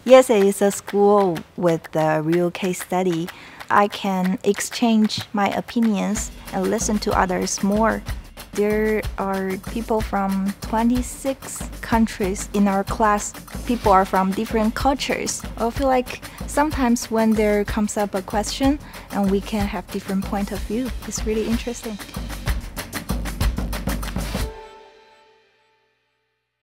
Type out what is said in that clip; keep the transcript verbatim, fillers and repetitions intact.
IESE is a school with a real case study. I can exchange my opinions and listen to others more. There are people from twenty-six countries in our class. People are from different cultures. I feel like sometimes when there comes up a question and we can have different point of view, it's really interesting.